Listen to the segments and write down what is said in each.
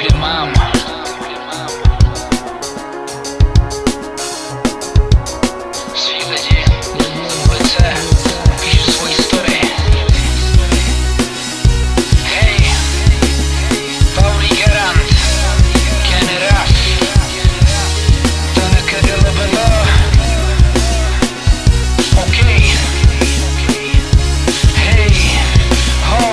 kde mám. Svý lidi, ulice, píšu svoji story. Hej, Paulí Garant, Ken Raff, Tanaka Delabella. OK. Hej, ho,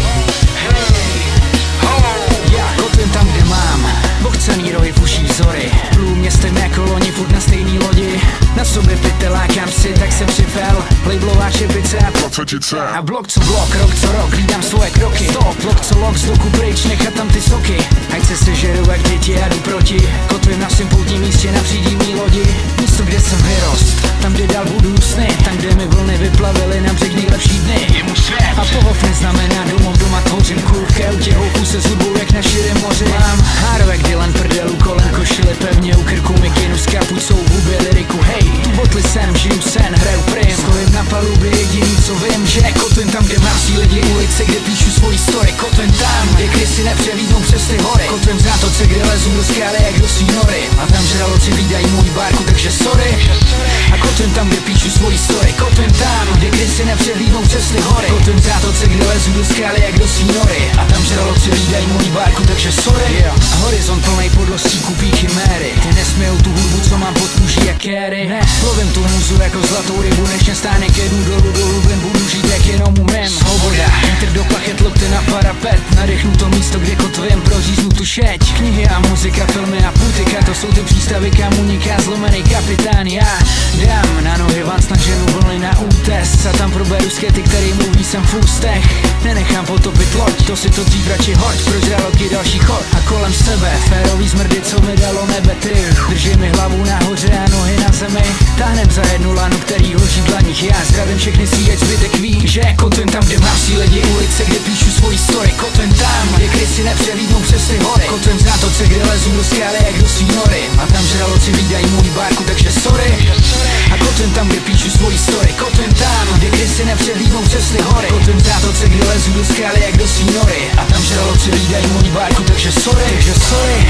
hej, ho. Já kotvím tam, kde mám bochcený rohy v uších vzory. Plů městem jako loni, furt na stejný lodi. Na sobě pytel, lákám si, tak se připel. Lablová šepice a placetice. A blok co blok, rok co rok, hlídám svoje kroky. Stop, blok co lok, z doku pryč, nechat tam ty soky. Ať se sežeru jak děti, já jdu proti. Kotvím na svým poutním místě na přídivný lodi. Místo, kde jsem vyrost, tam kde dál budu sny. Tam kde mi vlny vyplavily na břeh nejlepší dny. Je můj svět. A pohov neznamená domov, doma tvořím kulké. U těch houků se zhubou jak na širém moři. Mám háro jak Dylan, prdelu kolem košily pevně u krku mikinu s kapucou v hubě lyriku. Hej, tu botli jsem, žiju sen, hraju prim. Stojím na palubě, jediný co vím, že kotvím tam, kde mám svý lidi, ulice, kde píšu svoji story. Kotvím tam, kde krysy nepřevídnou přes ty hory. Kotvím v zátoce, kde lezu do skály jak do svý nory. A tam žraloci vídají můj barku, takže sorry. A kotvím tam, kde píšu svoji story. Kotvím tam, kde krysy nepřevídnou přes ty hory. Kotvím v zátoce, kde lezu do skály jak do svý nory. A tam žraloci vídají můj barku, takže sorry. A horizont plnej podlostí kupí chiméry. Ty nesmějou tu hudbu, co mám pod kůží jak Kerry. Ne, lovím tu muzu jako zlatou rybu, než mě stáne kedu dolů ven budu žít jak jenom umím. Svoboda, vítr do plachet, lopty na parapet. Nadechnu to místo, kde kotvím, proříznu tu šeť. Knihy a muzika, filmy a putika, to jsou ty přístavy, kam uniká zlomený kapitán. Já dám na nohy van, snaženu vlny na útes. A tam proberu skety, který mluví jsem v ústech. Nenechám potopit loď, to si to dřív radši hoď. Pro žraloky další chod a kolem sebe férový zmrdy, co mi dalo nebe ty. Drží mi hlavu nahoře a nohy na zemi. Táhnem za jednu lanu, který hoří v dlaních. Já zdravím všechny svý, ať zbytek ví, že kotvím tam, kde mám svý lidi, ulice, kde píšu svoji story. Kotvím tam, kde krysy nepřevídnou přes ty hory. Kotvím v zátoce, kde lezu do skály jak do svý nory. A tam žraloci vídají můj barku, takže sorry. A kotvím tam, kde píšu svoji story. Kotvím tam, kde krysy nepřevídnou přes ty hory. Kotvím v zátoce, kde lezu do skály jak do svý nory. A tam žraloci vídají můj barku, takže sorry. Takže sorry.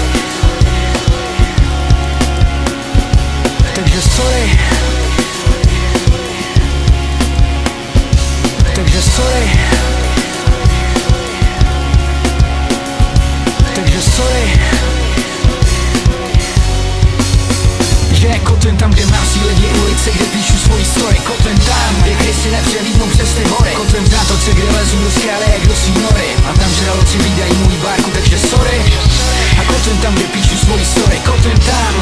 Takže sorry. Takže sorry. Takže sorry. Že kotvím tam, kde mám svý lidi, ulice, kde píšu svoji story. Kotvím tam, kde krysy nepřevídnou přes ty hory. Kotvím v zátoce, kde lezu do skály jak do svý nory. A tam žraloci vídají můj barku, takže sorry. A kotvím tam, kde píšu svoji story. Kotvím tam,